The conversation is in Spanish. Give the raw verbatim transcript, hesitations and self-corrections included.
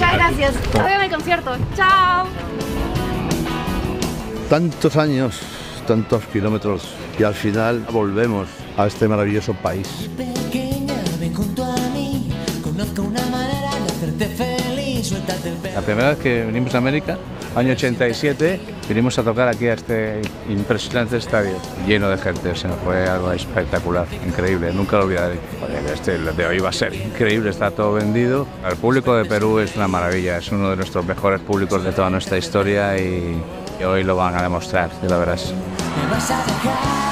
Muchas gracias. Nos vemos en el concierto. Chao. Tantos años, tantos kilómetros y al final volvemos a este maravilloso país. La primera vez que vinimos a América, año ochenta y siete, vinimos a tocar aquí a este impresionante estadio, lleno de gente, o sea, fue algo espectacular, increíble, nunca lo olvidaré. Este de hoy va a ser increíble, está todo vendido. El público de Perú es una maravilla, es uno de nuestros mejores públicos de toda nuestra historia y, y hoy lo van a demostrar, ya lo verás.